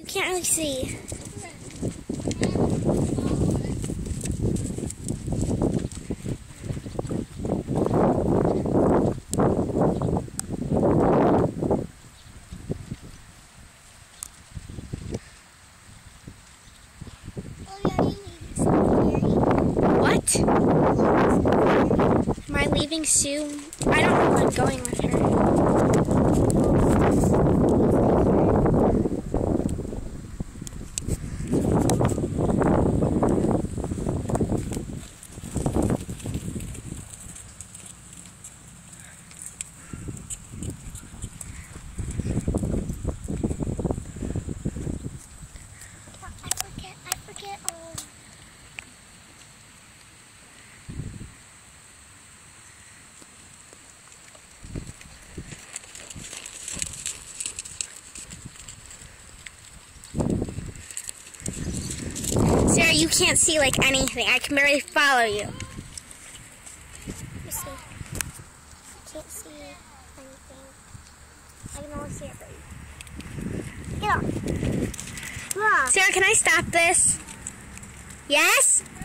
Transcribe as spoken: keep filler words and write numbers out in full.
Can't really see. What? Am I leaving soon? I don't know where I'm going with her. Sarah, you can't see like anything. I can barely follow you. Let me see. I can't see anything. I can only see it right. Get off. Come on. Sarah, can I stop this? Yes?